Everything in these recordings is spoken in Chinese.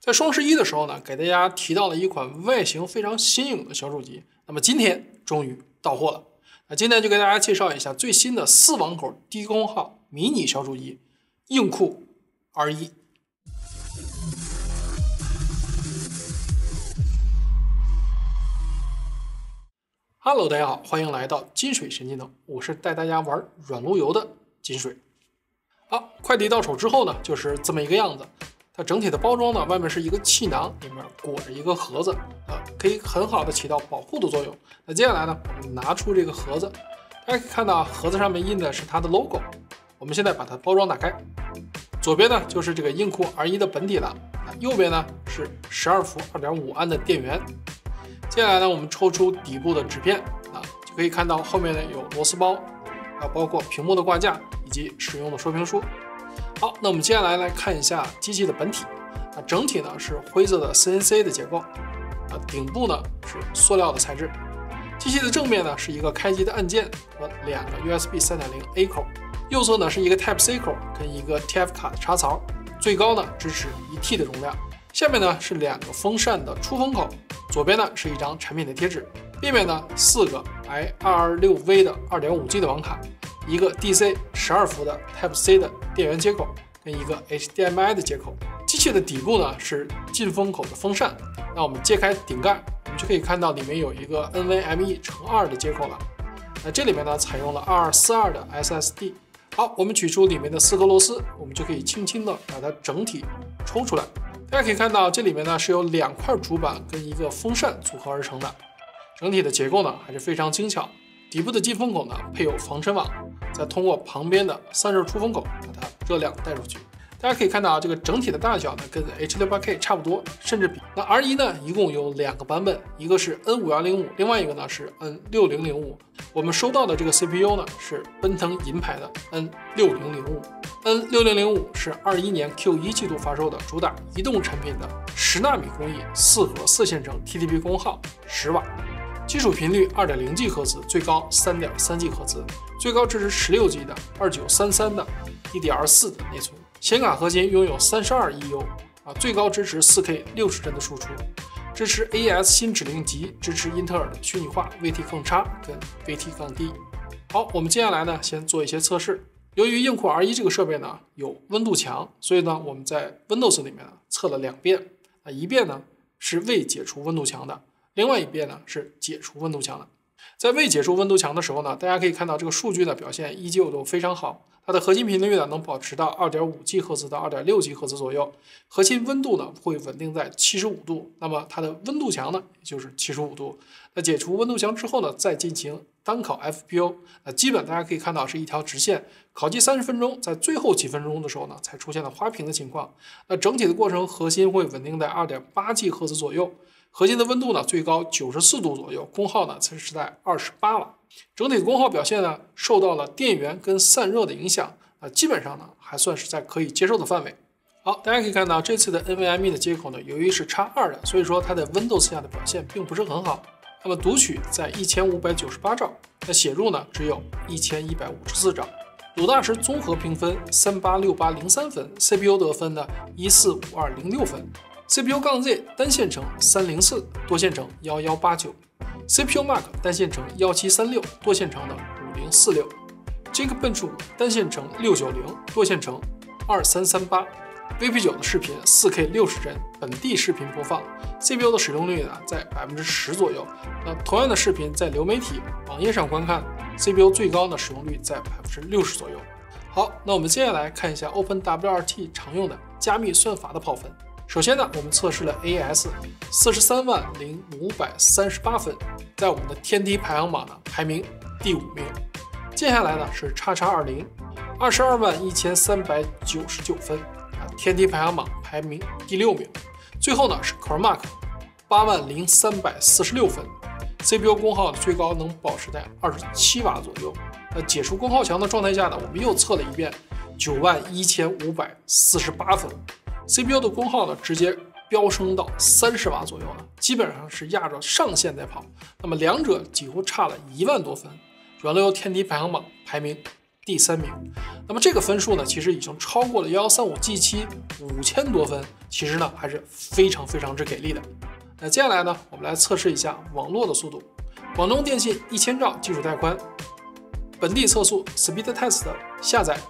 在双11的时候呢，给大家提到了一款外形非常新颖的小手机。那么今天终于到货了。那今天就给大家介绍一下最新的4网口低功耗迷你小手机硬库 R1。Hello， 大家好，欢迎来到金水神技能，我是带大家玩软路由的金水。好，快递到手之后呢，就是这么一个样子。它整体的包装呢，外面是一个气囊，里面裹着一个盒子，可以很好的起到保护的作用。那接下来呢，我们拿出这个盒子，大家可以看到盒子上面印的是它的 logo。我们现在把它包装打开，左边呢就是这个硬库 R1 的本体了，右边呢是12伏2.5安的电源。接下来呢，我们抽出底部的纸片就可以看到后面呢有螺丝包，包括屏幕的挂架以及使用的说明书。好，那我们接下来看一下机器的本体。整体呢是灰色的 CNC 的结构，顶部呢是塑料的材质。机器的正面呢是一个开机的按键和2个 USB 3.0A 口，右侧呢是一个 Type-C 口跟一个 TF 卡的插槽，最高呢支持1T 的容量。下面呢是2个风扇的出风口，左边呢是一张产品的贴纸，背面呢4个 i226V 的 2.5G 的网卡，一个 DC 12伏的 Type-C 的电源接口跟一个 HDMI 的接口。机器的底部呢是进风口的风扇，那我们揭开顶盖，我们就可以看到里面有一个 NVMe×2 的接口了。那这里面呢采用了2242的 SSD。好，我们取出里面的4颗螺丝，我们就可以轻轻的把它整体抽出来。大家可以看到，这里面呢是由2块主板跟一个风扇组合而成的，整体的结构呢还是非常精巧。底部的进风口呢配有防尘网，再通过旁边的散热出风口把它热量带出去。大家可以看到，这个整体的大小呢跟 H68K 差不多，甚至比。那 R1 呢一共有2个版本，一个是 N5105， 另外一个呢是 N6005。我们收到的这个 CPU 呢是奔腾银牌的 N6005。N6005 是21年 Q1 季度发售的主打移动产品的10纳米工艺4核4线程 TDP 功耗10瓦，基础频率 2.0 GHz， 最高 3.3 GHz， 最高支持16G 的2933的 DDR4 的内存。显卡核心拥有32 EU， 最高支持 4K 60帧的输出，支持 AES 新指令集，支持英特尔的虚拟化 VT-X 跟 VT-D。好，我们接下来呢先做一些测试。由于硬库 R1 这个设备呢有温度墙，所以呢我们在 Windows 里面呢测了2遍，一遍呢是未解除温度墙的，另外一遍呢是解除温度墙的。在未解除温度墙的时候呢，大家可以看到这个数据的表现依旧都非常好。它的核心频率呢能保持到 2.5 GHz 到 2.6 GHz 左右，核心温度呢会稳定在75度，那么它的温度墙呢也就是75度。那解除温度墙之后呢，再进行单烤 FPU， 基本大家可以看到是一条直线，烤鸡30分钟，在最后几分钟的时候呢才出现了花屏的情况。那整体的过程核心会稳定在 2.8 GHz 左右，核心的温度呢最高94度左右，功耗呢才是在28瓦。整体的功耗表现呢受到了电源跟散热的影响，基本上呢还算是在可以接受的范围。好，大家可以看到这次的 NVMe 的接口呢，由于是X2的，所以说它在 Windows 下的表现并不是很好。那么读取在1598兆，那写入呢只有1154兆。鲁大师综合评分386803分 ，CPU 得分呢1452006分。CPU-Z 单线程304，多线程1189。CPU Mark 单线程1736，多线程的5046。Geekbench 单线程690，多线程2338。VP9 的视频 4K 60帧本地视频播放 ，CPU 的使用率呢在10%左右。那同样的视频在流媒体网页上观看 ，CPU 最高的使用率在60%左右。好，那我们接下来看一下 OpenWRT 常用的加密算法的跑分。首先呢，我们测试了 AES 430538分，在我们的天梯排行榜呢排名第5名。接下来呢是XX20 221399分，天梯排行榜排名第6名。最后呢是 CoreMark 80346分 ，CPU 功耗最高能保持在27瓦左右。解除功耗墙的状态下呢，我们又测了一遍91548分。CPU 的功耗呢，直接飙升到30瓦左右了，基本上是压着上限在跑。那么两者几乎差了1万多分，软路由天梯排行榜排名第3名。那么这个分数呢，其实已经超过了1135 G7 5000多分，其实呢还是非常之给力的。那接下来呢，我们来测试一下网络的速度。广东电信1000兆基础带宽，本地测速 Speed Test 下载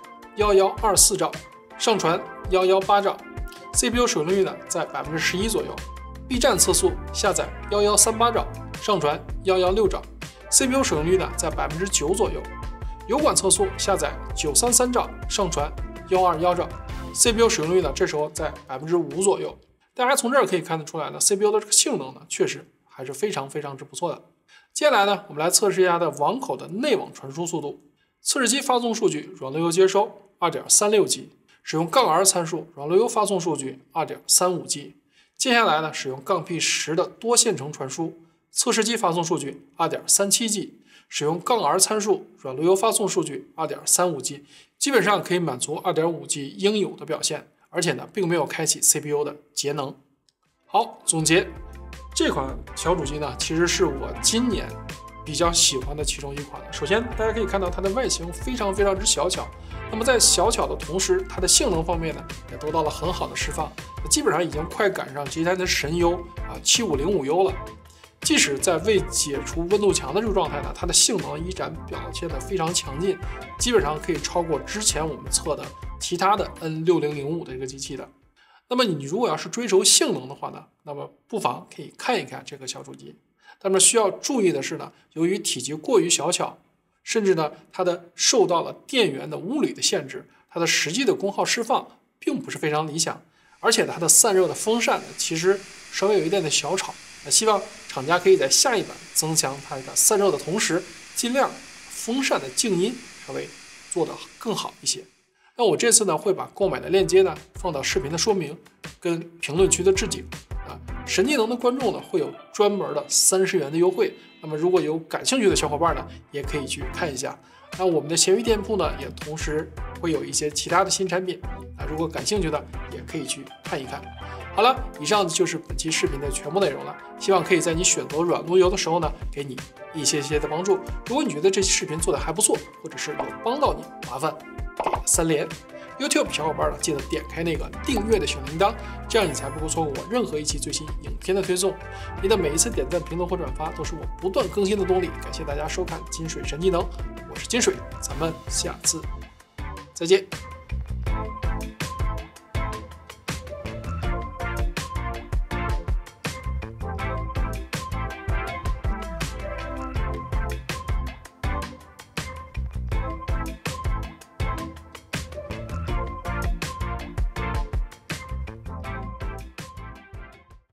1124兆，上传118兆 ，CPU 使用率呢在11%左右。B 站测速下载1138兆，上传116兆 ，CPU 使用率呢在9%左右。油管测速下载933兆，上传121兆 ，CPU 使用率呢这时候在5%左右。大家从这儿可以看得出来呢 ，CPU 的这个性能呢确实还是非常之不错的。接下来呢，我们来测试一下它的网口的内网传输速度。测试机发送数据软路由接收 2.36G， 使用R 参数软路由发送数据 2.35G。接下来呢，使用P10的多线程传输，测试机发送数据 2.37G， 使用R 参数软路由发送数据 2.35G， 基本上可以满足 2.5G 应有的表现，而且呢，并没有开启 CPU 的节能。好，总结，这款小主机呢，其实是我今年比较喜欢的其中一款。首先，大家可以看到它的外形非常之小巧，那么在小巧的同时，它的性能方面呢，也得到了很好的释放，基本上已经快赶上G10的神优7505U了。即使在未解除温度墙的这个状态呢，它的性能依然表现得非常强劲，基本上可以超过之前我们测的其他的 N6005的这个机器的。那么你如果要是追求性能的话呢，那么不妨可以看一看这个小主机。那么需要注意的是呢，由于体积过于小巧，甚至呢它的受到了电源的物理的限制，它的实际的功耗释放并不是非常理想，而且它的散热的风扇呢其实稍微有一点的小吵。希望厂家可以在下一版增强它的散热的同时，尽量风扇的静音稍微做得更好一些。那我这次呢会把购买的链接呢放到视频的说明跟评论区的置顶神技能的观众呢会有专门的30元的优惠，那么如果有感兴趣的小伙伴呢，也可以去看一下。那我们的闲鱼店铺呢也同时会有一些其他的新产品如果感兴趣的也可以去看一看。好了，以上就是本期视频的全部内容了，希望可以在你选择软路由的时候呢，给你一些的帮助。如果你觉得这期视频做的还不错，或者是有帮到你，麻烦给3连。YouTube 小伙伴呢，记得点开那个订阅的小铃铛，这样你才不会错过我任何一期最新影片的推送。你的每一次点赞、评论或转发，都是我不断更新的动力。感谢大家收看金水神技能，我是金水，咱们下次再见。